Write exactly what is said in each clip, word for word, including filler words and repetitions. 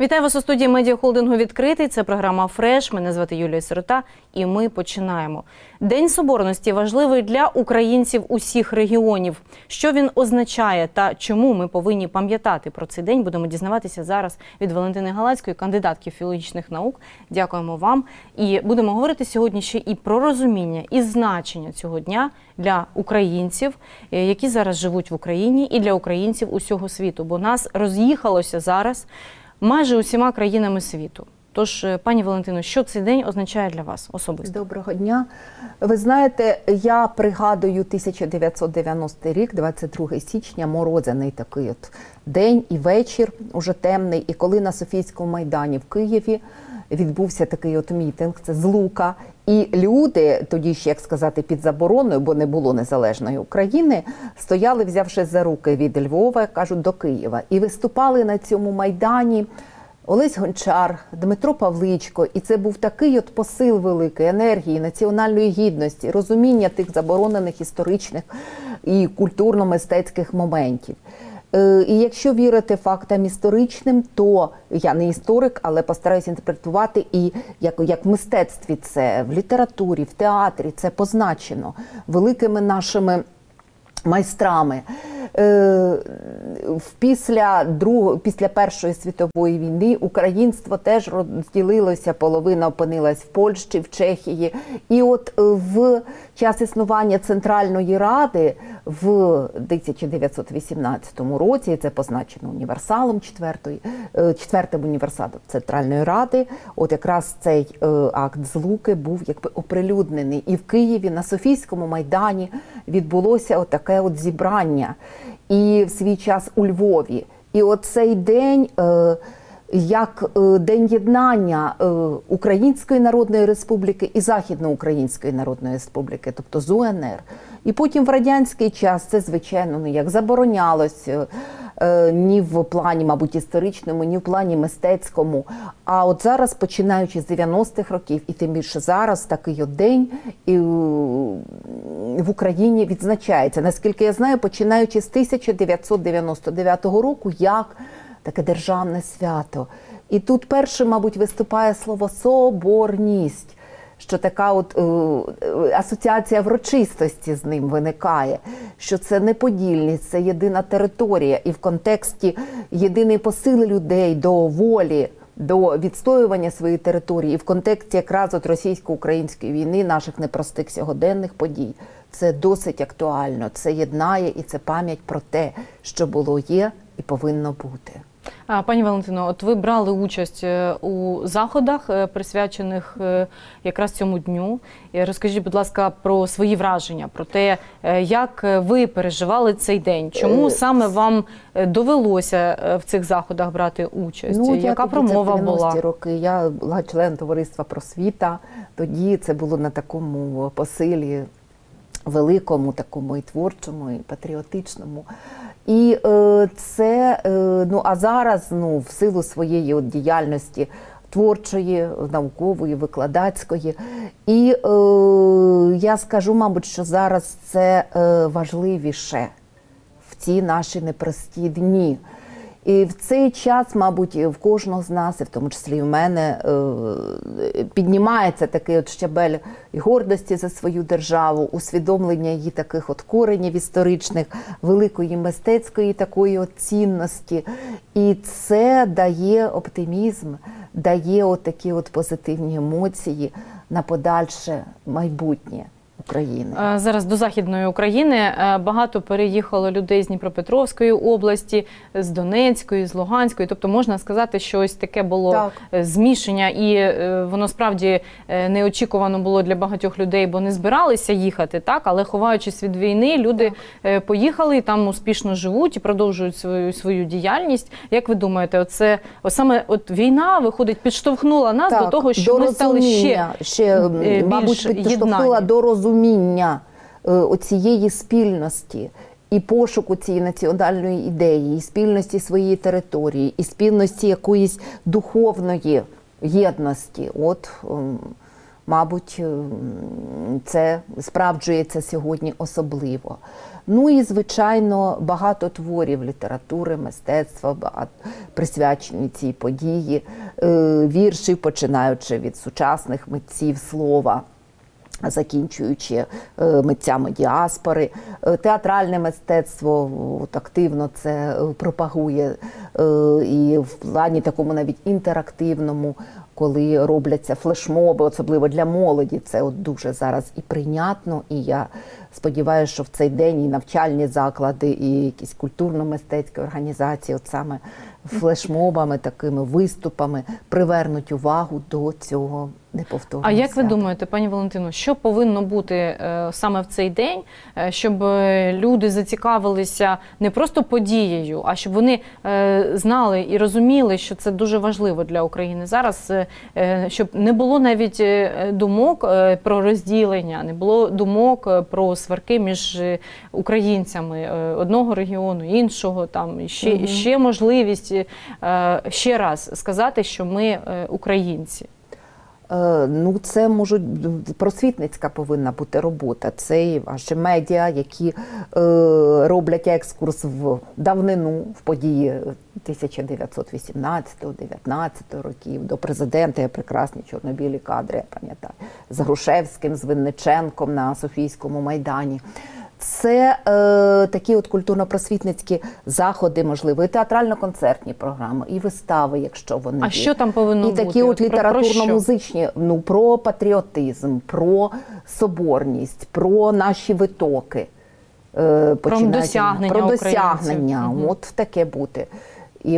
Вітаю вас у студії медіахолдингу «Відкритий». Це програма «Фреш». Мене звати Юлія Сирота і ми починаємо. День Соборності важливий для українців усіх регіонів. Що він означає та чому ми повинні пам'ятати про цей день, будемо дізнаватися зараз від Валентини Галацької, кандидатки філологічних наук. Дякуємо вам. І будемо говорити сьогодні ще і про розуміння і значення цього дня для українців, які зараз живуть в Україні, і для українців усього світу. Бо нас роз'їхалося зараз майже усіма країнами світу. Тож, пані Валентино, що цей день означає для вас особисто? Доброго дня. Ви знаєте, я пригадую тисяча дев'ятсот дев'яностий рік, двадцять другого січня, морозяний такий от день і вечір, уже темний. І коли на Софійському майдані в Києві відбувся такий от мітинг, це Злука, і люди, тоді ще, як сказати, під забороною, бо не було незалежної України, стояли, взявши за руки від Львова, кажуть, до Києва. І виступали на цьому майдані Олесь Гончар, Дмитро Павличко. І це був такий от посил великої енергії, національної гідності, розуміння тих заборонених історичних і культурно-мистецьких моментів. І якщо вірити фактам історичним, то я не історик, але постараюся інтерпретувати і як, як в мистецтві це, в літературі, в театрі це позначено великими нашими майстрами. Після, другої, після Першої світової війни українство теж розділилося, половина опинилась в Польщі, в Чехії. І от в час існування Центральної Ради в тисяча дев'ятсот вісімнадцятому році, це позначено універсалом четвертої, четвертим універсалом Центральної Ради, от якраз цей акт Злуки був якби оприлюднений. І в Києві на Софійському майдані відбулося от таке от зібрання. І в свій час у Львові. І оцей день, як День єднання Української Народної Республіки і Західноукраїнської Народної Республіки, тобто з У Ен Ер. І потім в радянський час це, звичайно, ну, як заборонялось ні в плані, мабуть, історичному, ні в плані мистецькому. А от зараз, починаючи з дев'яностих років, і тим більше зараз, такий от день і в Україні відзначається. Наскільки я знаю, починаючи з тисяча дев'ятсот дев'яносто дев'ятого року, як таке державне свято. І тут першим, мабуть, виступає слово «соборність», що така от е, асоціація врочистості з ним виникає, що це неподільність, це єдина територія. І в контексті єдиний посил людей до волі, до відстоювання своєї території, і в контексті якраз от російсько-української війни, наших непростих сьогоденних подій, це досить актуально, це єднає і це пам'ять про те, що було, є і повинно бути. Пані Валентино, от ви брали участь у заходах, присвячених якраз цьому дню. Розкажіть, будь ласка, про свої враження, про те, як ви переживали цей день. Чому саме вам довелося в цих заходах брати участь? Ну, Яка промова була? дев'яності роки. Я була член товариства «Просвіта». Тоді це було на такому посилі великому, такому і творчому, і патріотичному. І е, це, е, ну, а зараз, ну, в силу своєї от діяльності творчої, наукової, викладацької. І е, я скажу, мабуть, що зараз це е, важливіше в ці наші непрості дні. І в цей час, мабуть, в кожного з нас, і в тому числі і в мене, піднімається такий от щабель і гордості за свою державу, усвідомлення її таких от коренів історичних, великої мистецької такої от цінності. І це дає оптимізм, дає от такі от позитивні емоції на подальше майбутнє України. Зараз до Західної України багато переїхало людей з Дніпропетровської області, з Донецької, з Луганської. Тобто можна сказати, що ось таке було так. змішання, і воно справді неочікувано було для багатьох людей, бо не збиралися їхати, так? Але ховаючись від війни, люди так. поїхали і там успішно живуть і продовжують свою, свою діяльність. Як ви думаєте, оце, ось саме от війна, виходить, підштовхнула нас так, до того, що до ми стали ще, ще більш мабуть, підштовхнула до розуміння. розуміння оцієї спільності і пошуку цієї національної ідеї, і спільності своєї території, і спільності якоїсь духовної єдності. От мабуть, це справджується сьогодні особливо. Ну і, звичайно, багато творів літератури, мистецтва, багато присвячені цій події, вірші, починаючи від сучасних митців слова, закінчуючи митцями діаспори. Театральне мистецтво от, активно це пропагує і в плані такому навіть інтерактивному, коли робляться флешмоби, особливо для молоді, це от дуже зараз і прийнятно, і я сподіваюся, що в цей день і навчальні заклади, і якісь культурно-мистецькі організації от саме флешмобами, такими виступами привернуть увагу до цього неповторного А як ви свята. думаєте, пані Валентино, що повинно бути е, саме в цей день, е, щоб люди зацікавилися не просто подією, а щоб вони е, знали і розуміли, що це дуже важливо для України зараз, е, щоб не було навіть е, думок е, про розділення, не було думок е, про сварки між е, українцями е, одного регіону, іншого, там ще, угу. ще можливість е, ще раз сказати, що ми е, українці. Ну, це може просвітницька повинна бути робота. Це і ваші медіа, які е, роблять екскурс в давнину, в події тисяча дев'ятсот вісімнадцятого дев'ятнадцятого років, до президента. Є прекрасні чорно-білі кадри, я пам'ятаю, з Грушевським, з Винниченком на Софійському майдані. Це е, такі от культурно-просвітницькі заходи, можливо, і театрально-концертні програми, і вистави, якщо вони А є. що там повинно і бути? І такі от літературно-музичні, ну, про патріотизм, про соборність, про наші витоки. Е, про досягнення Про досягнення, угу. от таке бути. І,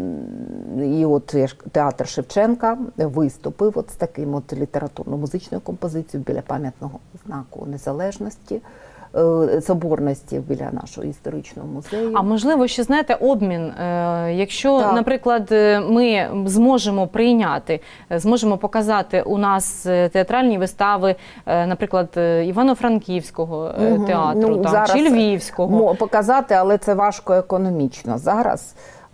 і от театр Шевченка виступив от з таким от літературно-музичною композицією біля пам'ятного знаку Незалежності, соборності біля нашого історичного музею. А можливо, ще, знаєте, обмін, якщо, так. наприклад, ми зможемо прийняти, зможемо показати у нас театральні вистави, наприклад, Івано-Франківського угу. театру, ну, там, чи Львівського. Показати, але це важко економічно зараз,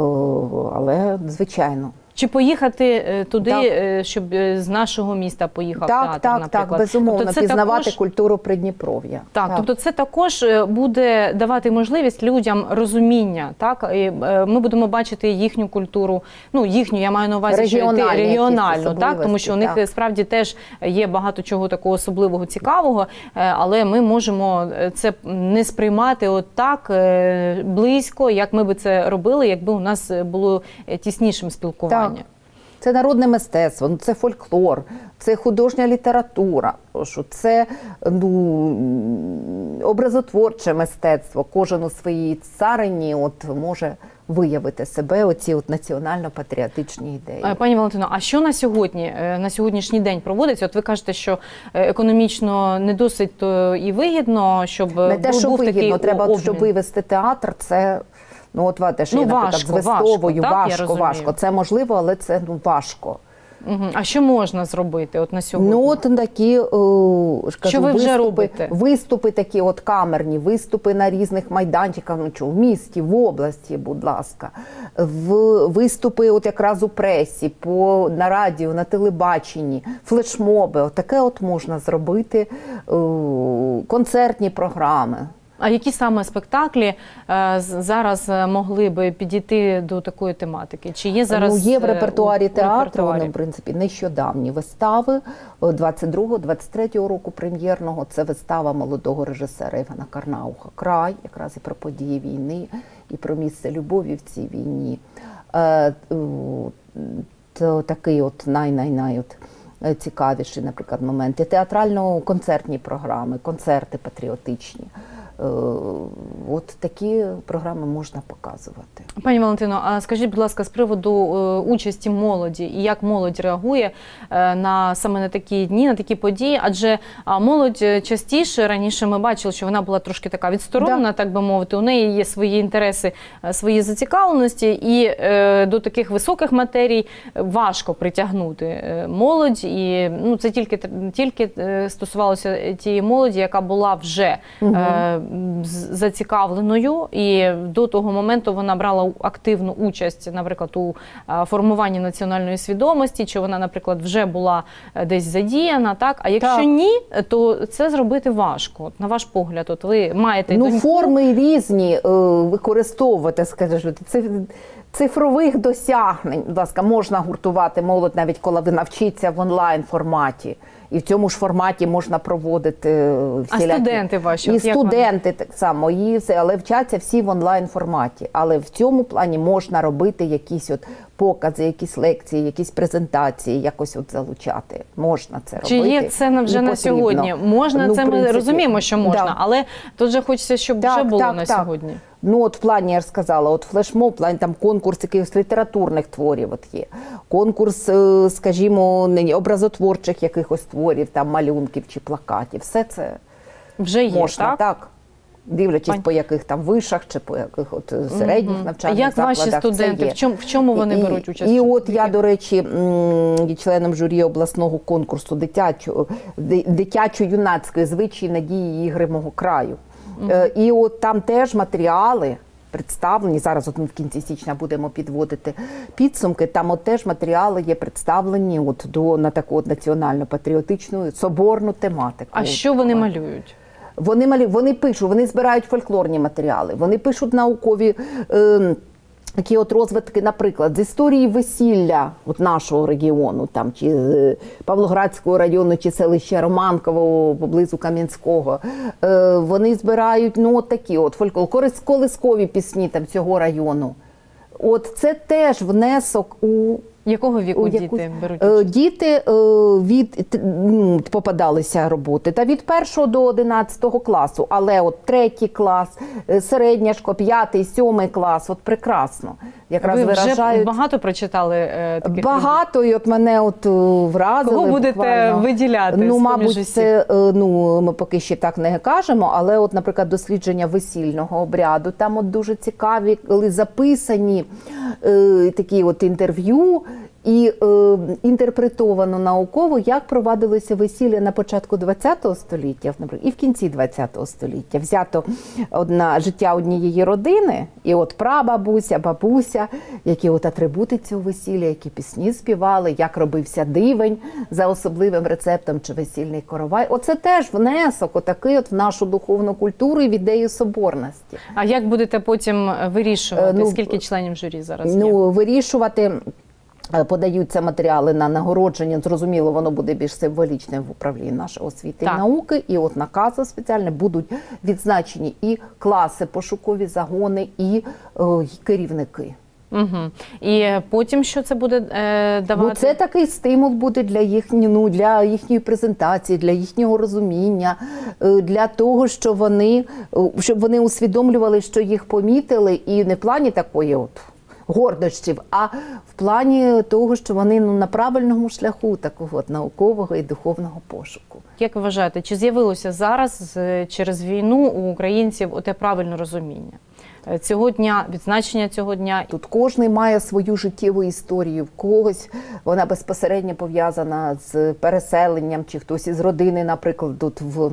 але звичайно. Чи поїхати туди, так. щоб з нашого міста поїхав так, театр, так, наприклад? Так, безумовно, тобто пізнавати також... культуру Придніпров'я. Так, так, тобто це також буде давати можливість людям розуміння, так? І ми будемо бачити їхню культуру, ну, їхню, я маю на увазі, регіональну, регіональну, так? Тому що у них так. справді теж є багато чого такого особливого, цікавого, але ми можемо це не сприймати от так близько, як ми би це робили, якби у нас було тіснішим спілкування. Так. Це народне мистецтво, це фольклор, це художня література, це ну, образотворче мистецтво. Кожен у своїй царині от може виявити себе, оці от національно-патріотичні ідеї. Пані Валентино, а що на сьогодні, на сьогоднішній день проводиться? От ви кажете, що економічно не досить і вигідно, щоб не був, те, що був вигідно, такий треба, обмін. щоб вивести театр, це... Ну, от те, що ну, є, наприклад, важко, з виставою, важко, важко, так, важко. Це можливо, але це ну, важко. Угу. А що можна зробити от на сьогодні? Ну, от такі, о, кажу, що ви вже виступи, робите? Виступи такі от камерні, виступи на різних майданчиках, ну, що, в місті, в області, будь ласка. В, виступи от якраз у пресі, по, на радіо, на телебаченні, флешмоби. От таке от можна зробити, о, концертні програми. А які саме спектаклі е, зараз могли би підійти до такої тематики? Чи є зараз ну, є в репертуарі у, театру, у репертуарі? Вони, в принципі, нещодавні вистави двадцять другого двадцять третього року прем'єрного. Це вистава молодого режисера Івана Карнауха «Край», якраз і про події війни, і про місце любові в цій війні. Е, то такий от най-най-най от цікавіший, наприклад, моменти. Театрально-концертні програми, концерти патріотичні. От такі програми можна показувати. Пані Валентино, а скажіть, будь ласка, з приводу участі молоді і як молодь реагує на саме на такі дні, на такі події? Адже молодь частіше, раніше ми бачили, що вона була трошки така відсторонена, да. так би мовити, у неї є свої інтереси, свої зацікавленості, і до таких високих матерій важко притягнути молодь. І ну, це тільки, тільки стосувалося тієї молоді, яка була вже угу. зацікавленою, і до того моменту вона брала активну участь, наприклад, у формуванні національної свідомості, чи вона, наприклад, вже була десь задіяна, так? А якщо так. ні, то це зробити важко. На ваш погляд, от ви маєте Ну, доньку. форми різні е, використовувати, скажімо, цифрових досягнень, будь ласка, можна гуртувати молодь, навіть коли ви навчиться в онлайн-форматі. І в цьому ж форматі можна проводити всілякі... А студенти ваші? І студенти так само, і все, але вчаться всі в онлайн-форматі. Але в цьому плані можна робити якісь от покази, якісь лекції, якісь презентації, якось от залучати. Можна це Чи робити. Чи є це вже на сьогодні? Можна, ну, це ми принципі, розуміємо, що можна, да. але тут же хочеться, щоб так, вже було так, на так. сьогодні. Ну, от в плані, я ж сказала, от флешмоб, в плані там конкурс якихось літературних творів от є. Конкурс, скажімо, образотворчих якихось творів, там малюнків чи плакатів. Все це вже є, можна, так? так. Дивлячись, Пань... по яких там вишах чи по яких от середніх угу. навчальних Як закладах. ваші студенти, в чому, в чому вони і, беруть участь? І, і от я, до речі, є членом журі обласного конкурсу дитячого, дитячо-юнацької звичаї, надії, ігри мого краю. Угу. І от там теж матеріали представлені, зараз от ми в кінці січня будемо підводити підсумки, там от теж матеріали є представлені от до, на таку от національно-патріотичну, соборну тематику. А що вони малюють? Вони, малі, вони пишуть, вони збирають фольклорні матеріали, вони пишуть наукові е, такі от розвитки, наприклад, з історії весілля от нашого регіону, там, чи е, Павлоградського району, чи селища Романкового, поблизу Кам'янського. Е, вони збирають, ну, от такі от фольклор, колискові пісні там цього району. От це теж внесок у... Якого віку у діти якусь... беруть участь? Діти від ну, попадалися роботи та від першого до одинадцятого класу, але от третій клас, середня школа, п'ятий, сьомий клас, от прекрасно. Якраз ви виражають... вже багато прочитали е, таких Багато, робіт? І от мене от вразили. Кого будете буквально. виділяти? Ну, мабуть, це, ну, ми поки ще так не кажемо, але от, наприклад, дослідження весільного обряду, там от дуже цікаві, коли записані е, такі от інтерв'ю, і е, інтерпретовано науково, як провадилося весілля на початку ХХ століття, наприклад, і в кінці ХХ століття. Взято одна, життя однієї родини, і от прабабуся, бабуся, які от атрибути цього весілля, які пісні співали, як робився дивень за особливим рецептом чи весільний коровай. Оце теж внесок отакий от в нашу духовну культуру і в ідею соборності. А як будете потім вирішувати, ну, скільки членів журі зараз є? Ну, вирішувати... Подаються матеріали на нагородження, зрозуміло, воно буде більш символічним в управлінні нашої освіти так. і науки, і от накази спеціальні будуть відзначені і класи, пошукові загони, і о, керівники. Угу. І потім що це буде е, давати? Ну, це такий стимул буде для їхні, ну, для їхньої презентації, для їхнього розуміння, для того, що вони, щоб вони усвідомлювали, що їх помітили, і не в плані такої от гордощів, а в плані того, що вони ну, на правильному шляху такого от наукового і духовного пошуку. Як ви вважаєте, чи з'явилося зараз через війну у українців оте правильне розуміння цього дня, відзначення цього дня? Тут кожен має свою життєву історію, в когось вона безпосередньо пов'язана з переселенням, чи хтось із родини, наприклад, тут в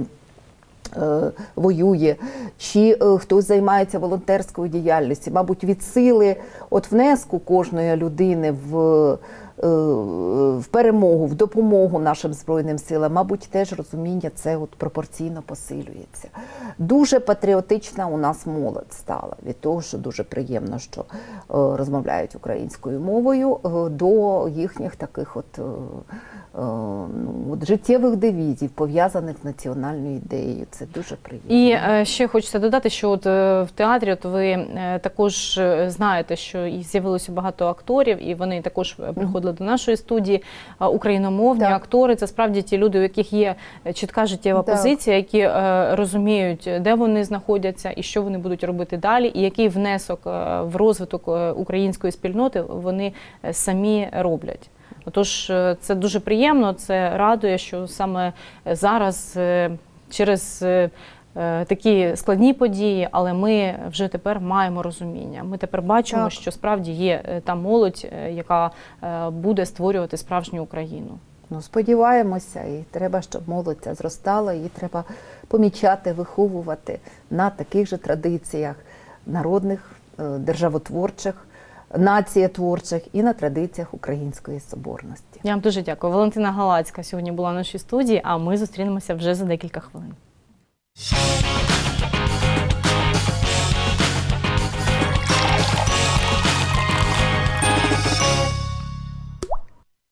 воює, чи е, хтось займається волонтерською діяльністю. Мабуть, від сили от внеску кожної людини в, е, в перемогу, в допомогу нашим Збройним силам, мабуть, теж розуміння це от пропорційно посилюється. Дуже патріотична у нас молодь стала від того, що дуже приємно, що е, розмовляють українською мовою, е, до їхніх таких от е, Ну, от життєвих девізів, пов'язаних з національною ідеєю. Це дуже приємно. І е, ще хочеться додати, що от е, в театрі от ви е, також знаєте, що і з'явилося багато акторів, і вони також приходили mm-hmm. до нашої студії. Е, україномовні так. актори – це справді ті люди, у яких є чітка життєва так. позиція, які е, розуміють, де вони знаходяться і що вони будуть робити далі, і який внесок е, в розвиток української спільноти вони самі роблять. Тож це дуже приємно, це радує, що саме зараз через такі складні події, але ми вже тепер маємо розуміння. Ми тепер бачимо, так. що справді є та молодь, яка буде створювати справжню Україну. Ну, сподіваємося, і треба, щоб молодь ця зростала, її треба помічати, виховувати на таких же традиціях народних, державотворчих, націєтворчих і на традиціях Української соборності. Я вам дуже дякую. Валентина Галацька сьогодні була в нашій студії, а ми зустрінемося вже за декілька хвилин.